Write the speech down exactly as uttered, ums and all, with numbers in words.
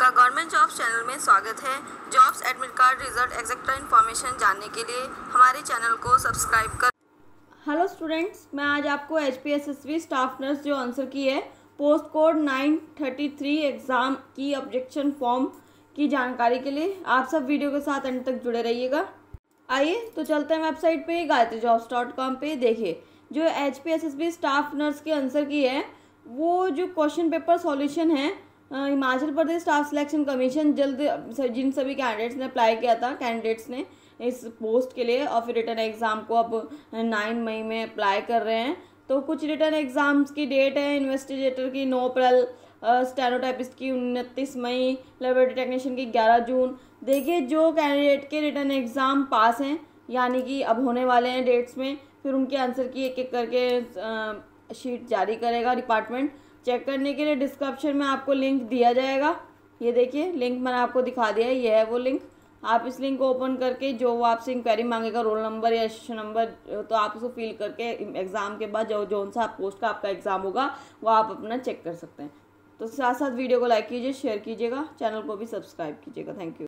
आपका government jobs channel में स्वागत है। Jobs admit card result etcetera information जानने के लिए हमारे चैनल को सब्सक्राइब कर। हेलो स्टूडेंट्स, मैं आज आपको H P S S B staff nurse जो आंसर की है post code nine thirty three exam की ऑब्जेक्शन फॉर्म की जानकारी के लिए आप सब वीडियो के साथ अंत तक जुड़े रहिएगा। आइए तो चलते हैं वेबसाइट पे गायत्री जॉब्स डॉट कॉम पे। देखिए, जो H P S S B staff nurse के आंसर की है वो जो क्वेश्चन पेपर सॉल्यूशन है, Himachal Pradesh staff selection commission जल्द जिन सभी कैंडिडेट्स ने अप्लाई किया था कैंडिडेट्स ने इस पोस्ट के लिए और फिर रिटर्न एग्ज़ाम को अब नाइन मई में अप्लाई कर रहे हैं। तो कुछ रिटर्न एग्ज़ाम्स की डेट है, इन्वेस्टिगेटर की नौ अप्रैल, स्टेनोटाइपिस्ट की उनतीस मई, लेबोरेटरी टेक्नीशियन की ग्यारह जून। देखिए, जो कैंडिडेट के रिटर्न एग्ज़ाम पास हैं यानी कि अब होने वाले हैं डेट्स में, फिर उनके आंसर की एक एक करके शीट जारी करेगा डिपार्टमेंट। चेक करने के लिए डिस्क्रिप्शन में आपको लिंक दिया जाएगा। ये देखिए, लिंक मैंने आपको दिखा दिया है, ये है वो लिंक। आप इस लिंक को ओपन करके जो वो आपसे इंक्वायरी मांगेगा, रोल नंबर या रजिस्ट्रेशन नंबर, तो आप उसको फिल करके एग्ज़ाम के बाद जो जो सा पोस्ट का आपका एग्ज़ाम होगा वो आप अपना चेक कर सकते हैं। तो साथ साथ वीडियो को लाइक कीजिए, शेयर कीजिएगा, चैनल को भी सब्सक्राइब कीजिएगा। Thank you.